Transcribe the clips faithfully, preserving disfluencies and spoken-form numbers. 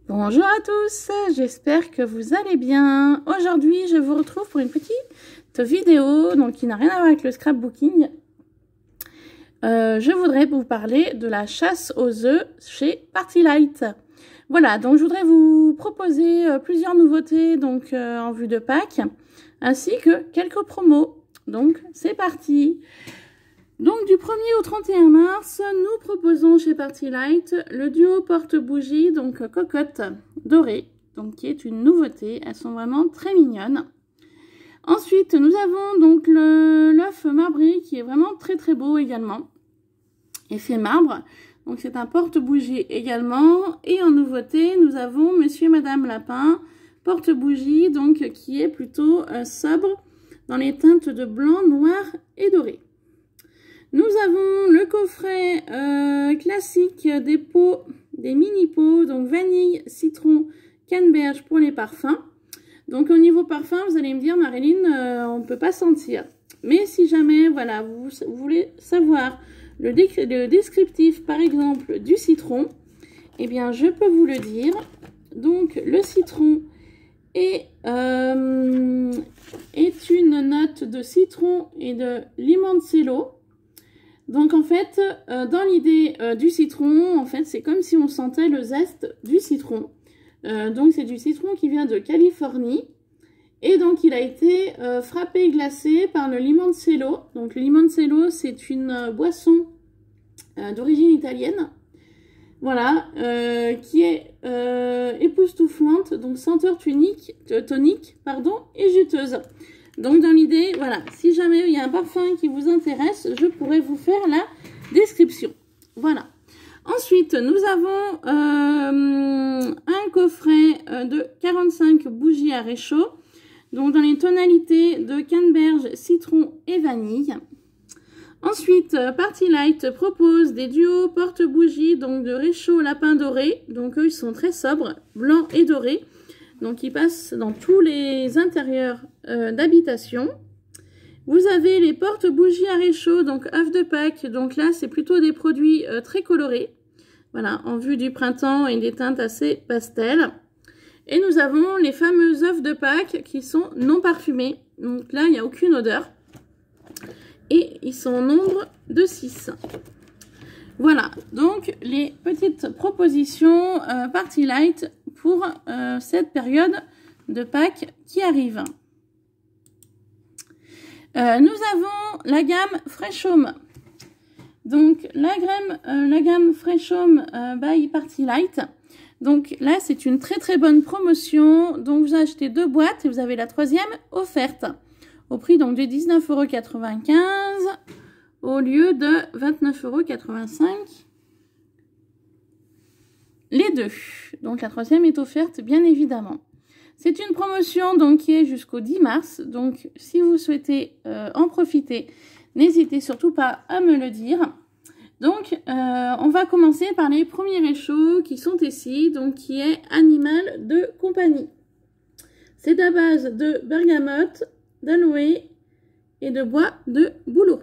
Bonjour à tous, j'espère que vous allez bien. Aujourd'hui, je vous retrouve pour une petite vidéo donc, qui n'a rien à voir avec le scrapbooking. Euh, je voudrais vous parler de la chasse aux œufs chez Party Light. Voilà, donc je voudrais vous proposer euh, plusieurs nouveautés donc, euh, en vue de Pâques, ainsi que quelques promos. Donc, c'est parti. Donc du premier au trente et un mars, nous proposons chez Party Light le duo porte-bougie, donc cocotte dorée, donc qui est une nouveauté. Elles sont vraiment très mignonnes. Ensuite, nous avons donc l'œuf marbré qui est vraiment très très beau également. Effet marbre. Donc c'est un porte-bougie également. Et en nouveauté, nous avons Monsieur et Madame Lapin, porte-bougie, donc qui est plutôt euh, sobre dans les teintes de blanc, noir et doré. Nous avons le coffret euh, classique des pots, des mini pots, donc vanille, citron, canneberge pour les parfums. Donc au niveau parfum, vous allez me dire, Marilyn, euh, on ne peut pas sentir. Mais si jamais, voilà, vous, vous voulez savoir le, le descriptif, par exemple, du citron, eh bien, je peux vous le dire. Donc le citron est, euh, est une note de citron et de limoncello. Donc en fait, euh, dans l'idée euh, du citron, en fait, c'est comme si on sentait le zeste du citron. Euh, donc c'est du citron qui vient de Californie. Et donc il a été euh, frappé et glacé par le limoncello. Donc le limoncello, c'est une euh, boisson euh, d'origine italienne. Voilà, euh, qui est euh, époustouflante, donc senteur tonique, tonique pardon, et juteuse. Donc dans l'idée, voilà, si jamais il y a un parfum qui vous intéresse, je pourrais vous faire la description. Voilà. Ensuite, nous avons euh, un coffret euh, de quarante-cinq bougies à réchaud. Donc dans les tonalités de canneberge, citron et vanille. Ensuite, Party Light propose des duos porte-bougies, donc de réchaud lapin doré. Donc eux, ils sont très sobres, blanc et doré. Donc, ils passent dans tous les intérieurs euh, d'habitation. Vous avez les porte-bougies à réchaud, donc œufs de Pâques. Donc là, c'est plutôt des produits euh, très colorés. Voilà, en vue du printemps et des teintes assez pastel. Et nous avons les fameux œufs de Pâques qui sont non parfumés. Donc là, il n'y a aucune odeur. Et ils sont au nombre de six. Voilà, donc les petites propositions euh, Party Light pour euh, cette période de Pâques qui arrive. Euh, nous avons la gamme Fresh Home. Donc la gamme, euh, la gamme Fresh Home euh, by Party Light. Donc là, c'est une très très bonne promotion. Donc vous achetez deux boîtes et vous avez la troisième offerte. Au prix donc de dix-neuf euros quatre-vingt-quinze au lieu de vingt-neuf euros quatre-vingt-cinq. Les deux. Donc la troisième est offerte bien évidemment. C'est une promotion donc qui est jusqu'au dix mars. Donc si vous souhaitez euh, en profiter, n'hésitez surtout pas à me le dire. Donc euh, on va commencer par les premiers réchauds qui sont ici. Donc qui est Animal de compagnie. C'est à base de bergamote, d'aloe et de bois de bouleau.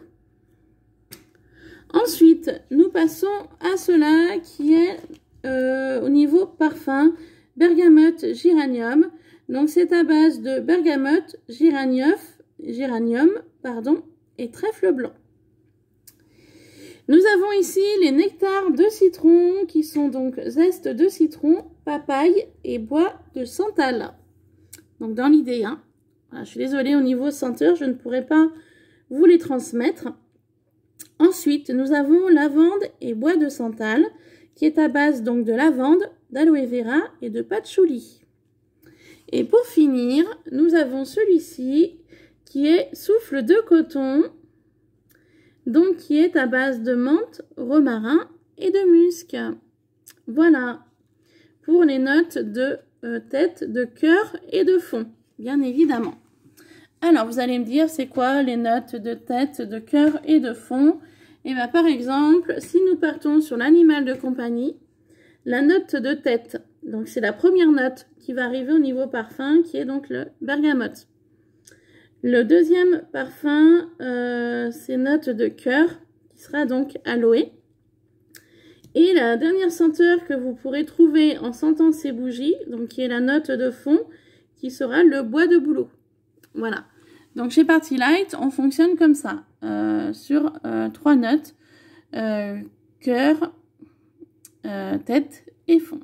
Ensuite, nous passons à cela qui est euh, au niveau parfum, bergamote géranium. Donc c'est à base de bergamote, géranium, géranium pardon, et trèfle blanc. Nous avons ici les nectars de citron qui sont donc zeste de citron, papaye et bois de santal. Donc dans l'idée, hein. Voilà, je suis désolée au niveau senteur, je ne pourrai pas vous les transmettre. Ensuite, nous avons lavande et bois de santal, qui est à base donc de lavande, d'aloe vera et de patchouli. Et pour finir, nous avons celui-ci, qui est souffle de coton, donc qui est à base de menthe, romarin et de musc. Voilà, pour les notes de euh, tête, de cœur et de fond, bien évidemment. Alors, vous allez me dire, c'est quoi les notes de tête, de cœur et de fond? Et bien, par exemple, si nous partons sur l'animal de compagnie, la note de tête, donc c'est la première note qui va arriver au niveau parfum, qui est donc le bergamote. Le deuxième parfum, euh, c'est note de cœur, qui sera donc aloe. Et la dernière senteur que vous pourrez trouver en sentant ces bougies, donc qui est la note de fond, qui sera le bois de bouleau. Voilà. Donc chez Party Light, on fonctionne comme ça, euh, sur euh, trois notes, euh, cœur, euh, tête et fond.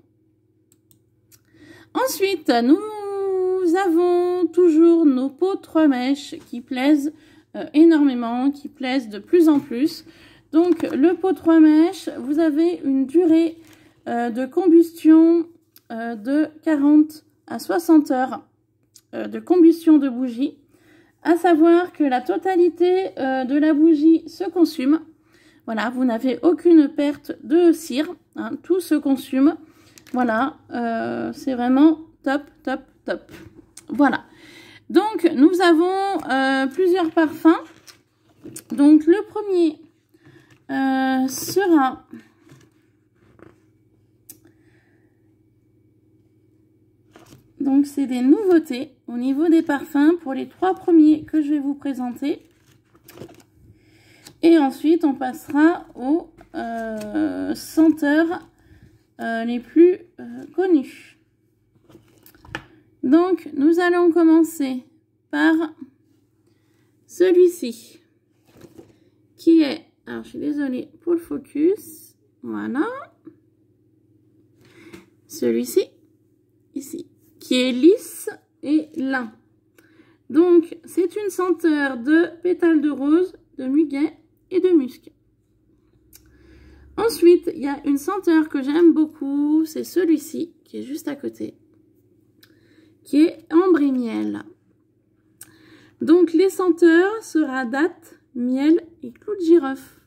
Ensuite, nous avons toujours nos pots trois mèches qui plaisent euh, énormément, qui plaisent de plus en plus. Donc le pot trois mèches, vous avez une durée euh, de combustion euh, de quarante à soixante heures euh, de combustion de bougie. À savoir que la totalité euh, de la bougie se consume. Voilà, vous n'avez aucune perte de cire, hein, tout se consume. Voilà, euh, c'est vraiment top, top, top. Voilà. Donc, nous avons euh, plusieurs parfums. Donc, le premier euh, sera... Donc, c'est des nouveautés au niveau des parfums pour les trois premiers que je vais vous présenter. Et ensuite, on passera aux euh, senteurs euh, les plus euh, connues. Donc, nous allons commencer par celui-ci, qui est... Alors, je suis désolée pour le focus. Voilà. Celui-ci, ici, qui est lisse et lin. Donc, c'est une senteur de pétales de rose, de muguet et de musc. Ensuite, il y a une senteur que j'aime beaucoup, c'est celui-ci, qui est juste à côté, qui est ambre et miel. Donc, les senteurs sera date, miel et clou de girofle.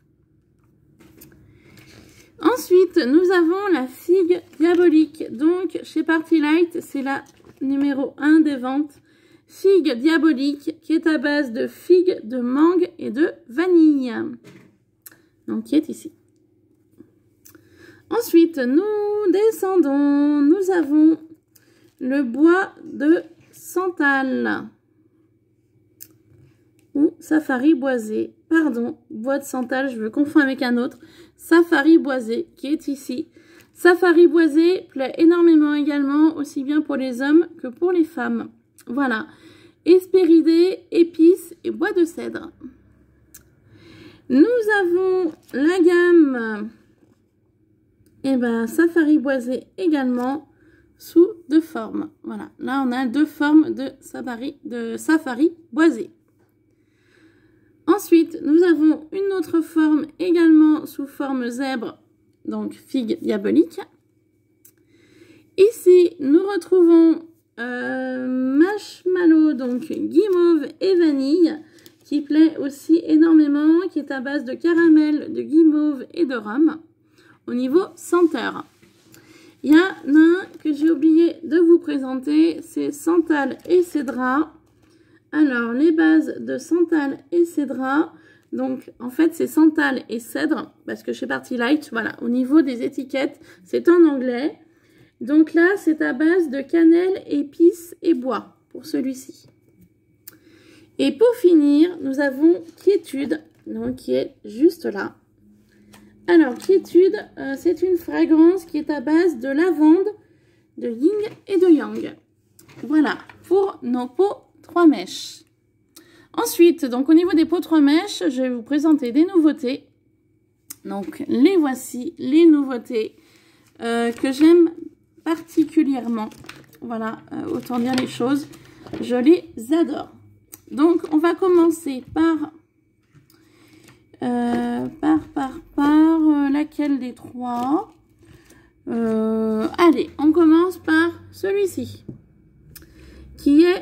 Ensuite, nous avons la figue diabolique. Donc, chez Party Light, c'est la numéro un des ventes. Figue diabolique qui est à base de figues, de mangue et de vanille. Donc, qui est ici. Ensuite, nous descendons. Nous avons le bois de santal. Ou safari boisé. Pardon, bois de santal, je me confonds avec un autre. Safari boisé qui est ici. Safari boisé plaît énormément également, aussi bien pour les hommes que pour les femmes. Voilà. Hespéridé, épices et bois de cèdre. Nous avons la gamme et ben, Safari boisé également sous deux formes. Voilà. Là, on a deux formes de safari, de safari boisé. Ensuite, nous avons une autre forme également sous forme zèbre, donc figue diabolique. Ici, nous retrouvons euh, marshmallow, donc guimauve et vanille, qui plaît aussi énormément, qui est à base de caramel, de guimauve et de rhum, au niveau senteur. Il y en a un que j'ai oublié de vous présenter, c'est santal et cédra. Alors, les bases de santal et cédra, donc en fait c'est santal et cèdre, parce que chez Party Light, voilà, au niveau des étiquettes, c'est en anglais. Donc là, c'est à base de cannelle, épices et bois, pour celui-ci. Et pour finir, nous avons Quiétude, donc qui est juste là. Alors, Quiétude, euh, c'est une fragrance qui est à base de lavande, de yin et de yang. Voilà, pour nos pots trois mèches. Ensuite, donc au niveau des pots trois mèches, je vais vous présenter des nouveautés. Donc les voici, les nouveautés euh, que j'aime particulièrement. Voilà, euh, autant dire les choses, je les adore. Donc on va commencer par euh, par par par euh, laquelle des trois euh, allez, on commence par celui-ci qui est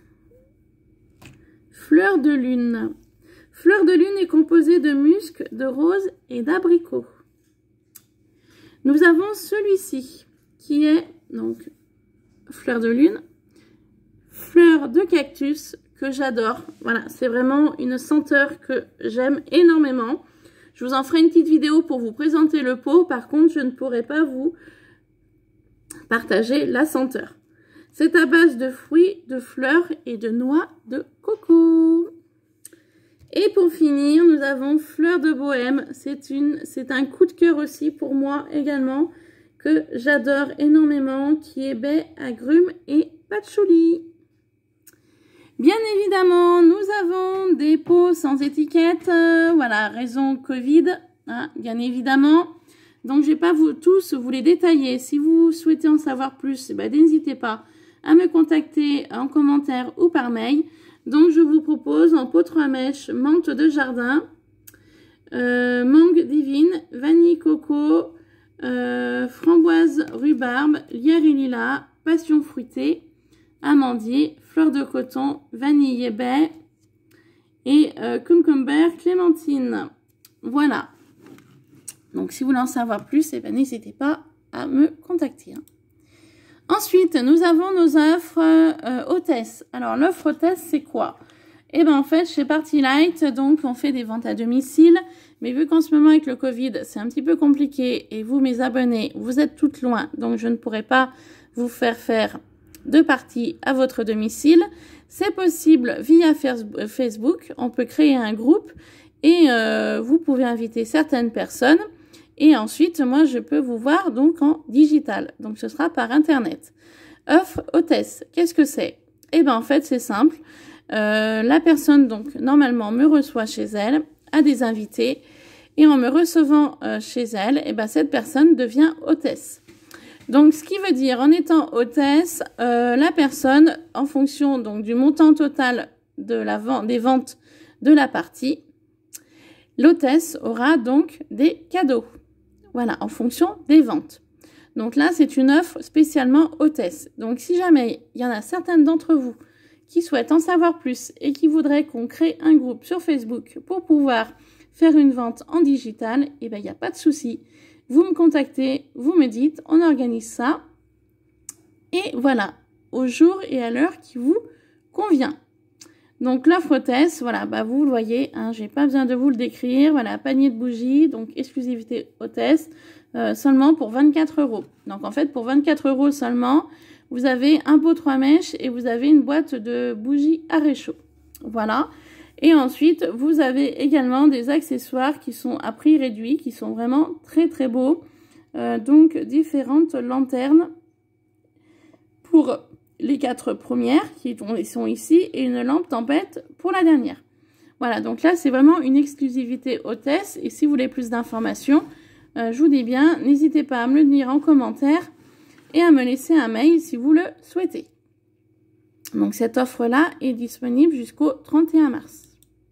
Fleur de lune. Fleur de lune est composée de musc, de rose et d'abricot. Nous avons celui-ci qui est donc fleur de lune, fleur de cactus que j'adore. Voilà, c'est vraiment une senteur que j'aime énormément. Je vous en ferai une petite vidéo pour vous présenter le pot. Par contre, je ne pourrai pas vous partager la senteur. C'est à base de fruits, de fleurs et de noix de coco. Et pour finir, nous avons Fleur de Bohème. C'est une, c'est un coup de cœur aussi pour moi également, que j'adore énormément, qui est baie, agrumes et patchouli. Bien évidemment, nous avons des pots sans étiquette. Euh, voilà, raison Covid, hein, bien évidemment. Donc, je ne vais pas vous, tous vous les détailler. Si vous souhaitez en savoir plus, ben, n'hésitez pas à me contacter en commentaire ou par mail. Donc, je vous propose en pot trois mèches, menthe de jardin, euh, mangue divine, vanille coco, euh, framboise rhubarbe, lierre et lilas, passion fruitée, amandier, fleur de coton, vanille et baie et euh, cucumber clémentine. Voilà. Donc, si vous voulez en savoir plus, eh ben, n'hésitez pas à me contacter. Hein. Ensuite, nous avons nos offres euh, hôtesses. Alors, l'offre hôtesse, c'est quoi? Eh bien, en fait, chez Party Light, donc, on fait des ventes à domicile. Mais vu qu'en ce moment, avec le Covid, c'est un petit peu compliqué. Et vous, mes abonnés, vous êtes toutes loin. Donc, je ne pourrai pas vous faire faire de parties à votre domicile. C'est possible via Facebook. On peut créer un groupe et euh, vous pouvez inviter certaines personnes. Et ensuite, moi, je peux vous voir donc en digital. Donc, ce sera par Internet. Offre hôtesse, qu'est-ce que c'est? Eh bien, en fait, c'est simple. Euh, la personne, donc, normalement, me reçoit chez elle, a des invités. Et en me recevant euh, chez elle, eh ben, cette personne devient hôtesse. Donc, ce qui veut dire, en étant hôtesse, euh, la personne, en fonction donc du montant total de la vente, des ventes de la partie, l'hôtesse aura donc des cadeaux. Voilà, en fonction des ventes. Donc là, c'est une offre spécialement hôtesse. Donc si jamais il y en a certaines d'entre vous qui souhaitent en savoir plus et qui voudraient qu'on crée un groupe sur Facebook pour pouvoir faire une vente en digital, eh bien, il n'y a pas de souci. Vous me contactez, vous me dites, on organise ça. Et voilà, au jour et à l'heure qui vous convient. Donc, l'offre hôtesse, voilà, bah, vous le voyez, hein, j'ai pas besoin de vous le décrire. Voilà, panier de bougies, donc exclusivité hôtesse, euh, seulement pour vingt-quatre euros. Donc, en fait, pour vingt-quatre euros seulement, vous avez un pot trois mèches et vous avez une boîte de bougies à réchaud. Voilà. Et ensuite, vous avez également des accessoires qui sont à prix réduit, qui sont vraiment très, très beaux. Euh, donc, différentes lanternes pour les quatre premières qui sont ici et une lampe tempête pour la dernière. Voilà, donc là, c'est vraiment une exclusivité hôtesse. Et si vous voulez plus d'informations, euh, je vous dis bien, n'hésitez pas à me le dire en commentaire et à me laisser un mail si vous le souhaitez. Donc, cette offre-là est disponible jusqu'au trente et un mars.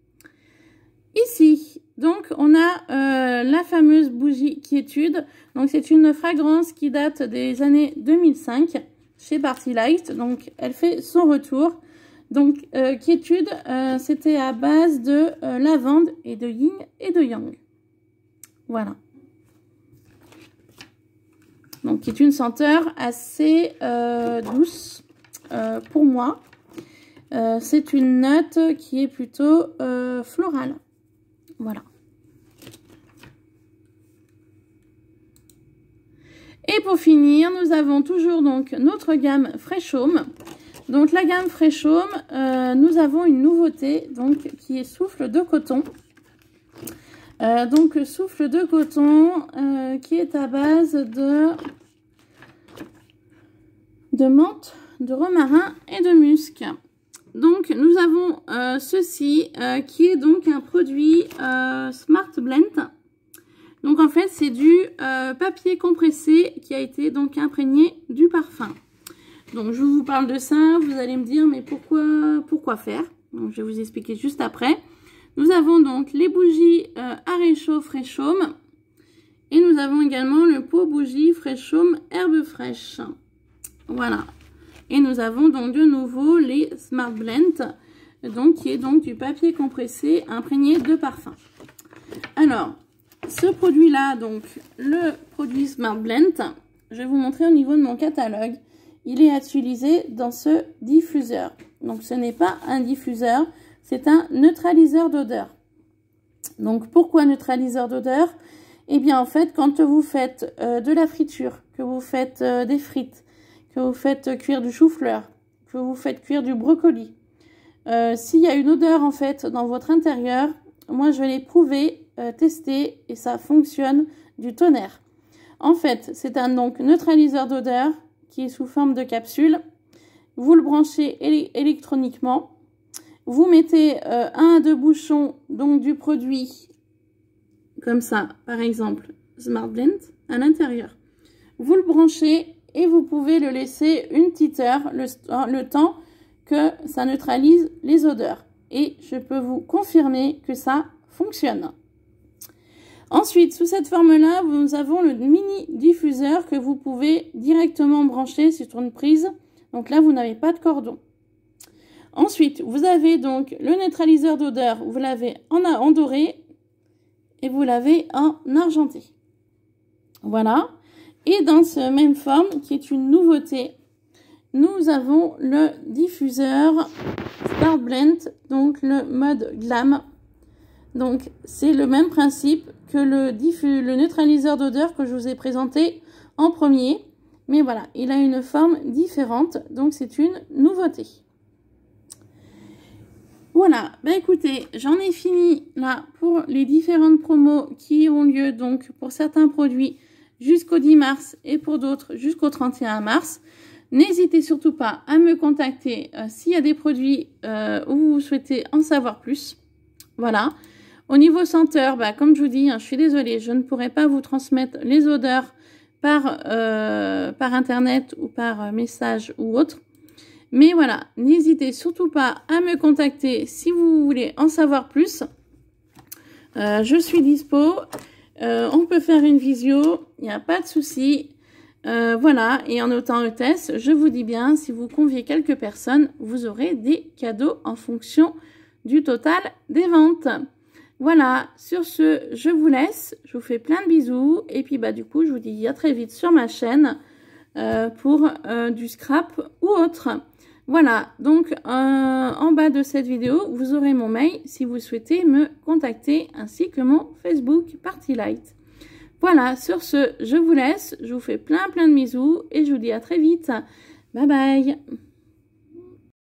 Ici, donc, on a euh, la fameuse bougie Quiétude. Donc, c'est une fragrance qui date des années deux mille cinq. Chez Party Light, donc elle fait son retour. Donc euh, Quiétude, euh, c'était à base de euh, lavande et de yin et de yang. Voilà. Donc qui est une senteur assez euh, douce euh, pour moi. Euh, c'est une note qui est plutôt euh, florale. Voilà. Et pour finir, nous avons toujours donc notre gamme Fresh-Home. Donc la gamme Fresh-Home, euh, nous avons une nouveauté donc qui est souffle de coton. Euh, donc souffle de coton euh, qui est à base de, de menthe, de romarin et de musc. Donc nous avons euh, ceci euh, qui est donc un produit euh, Smart Blend. Donc en fait c'est du euh, papier compressé qui a été donc imprégné du parfum. Donc je vous parle de ça, vous allez me dire mais pourquoi, pourquoi faire? Donc je vais vous expliquer juste après. Nous avons donc les bougies euh, à réchaud Fresh-Home et nous avons également le pot bougie Fresh-Home herbe fraîche. Voilà. Et nous avons donc de nouveau les Smart Blend, donc qui est donc du papier compressé imprégné de parfum. Alors, ce produit-là, donc le produit Smart Blend, je vais vous montrer au niveau de mon catalogue. Il est utilisé dans ce diffuseur. Donc, ce n'est pas un diffuseur, c'est un neutraliseur d'odeur. Donc, pourquoi neutraliseur d'odeur? Eh bien, en fait, quand vous faites euh, de la friture, que vous faites euh, des frites, que vous faites cuire du chou-fleur, que vous faites cuire du brocoli, Euh, S'il y a une odeur en fait dans votre intérieur, moi je vais les prouver, euh, tester et ça fonctionne du tonnerre. En fait, c'est un donc neutraliseur d'odeur qui est sous forme de capsule. Vous le branchez éle électroniquement. Vous mettez euh, un à deux bouchons donc du produit comme ça, par exemple Smart Blend à l'intérieur. Vous le branchez et vous pouvez le laisser une petite heure, le, le temps que ça neutralise les odeurs. Et je peux vous confirmer que ça fonctionne. Ensuite, sous cette forme-là, nous avons le mini diffuseur que vous pouvez directement brancher sur une prise. Donc là, vous n'avez pas de cordon. Ensuite, vous avez donc le neutraliseur d'odeur. Vous l'avez en, en doré et vous l'avez en argenté. Voilà. Et dans cette même forme, qui est une nouveauté, nous avons le diffuseur Smart Blend, donc le mode glam. Donc, c'est le même principe que le, diffus, le neutraliseur d'odeur que je vous ai présenté en premier. Mais voilà, il a une forme différente, donc c'est une nouveauté. Voilà, bah écoutez, j'en ai fini là pour les différentes promos qui ont lieu donc pour certains produits jusqu'au dix mars et pour d'autres jusqu'au trente et un mars. N'hésitez surtout pas à me contacter euh, s'il y a des produits euh, où vous souhaitez en savoir plus. Voilà. Au niveau senteur, bah, comme je vous dis, hein, je suis désolée, je ne pourrai pas vous transmettre les odeurs par, euh, par internet ou par euh, message ou autre. Mais voilà, n'hésitez surtout pas à me contacter si vous voulez en savoir plus. Euh, je suis dispo. Euh, on peut faire une visio, il n'y a pas de souci. Euh, voilà, et en notant E T S, je vous dis bien, si vous conviez quelques personnes, vous aurez des cadeaux en fonction du total des ventes. Voilà, sur ce, je vous laisse, je vous fais plein de bisous, et puis bah du coup, je vous dis à très vite sur ma chaîne euh, pour euh, du scrap ou autre. Voilà, donc euh, en bas de cette vidéo, vous aurez mon mail si vous souhaitez me contacter, ainsi que mon Facebook Party Light. Voilà, sur ce, je vous laisse, je vous fais plein plein de bisous, et je vous dis à très vite. Bye bye.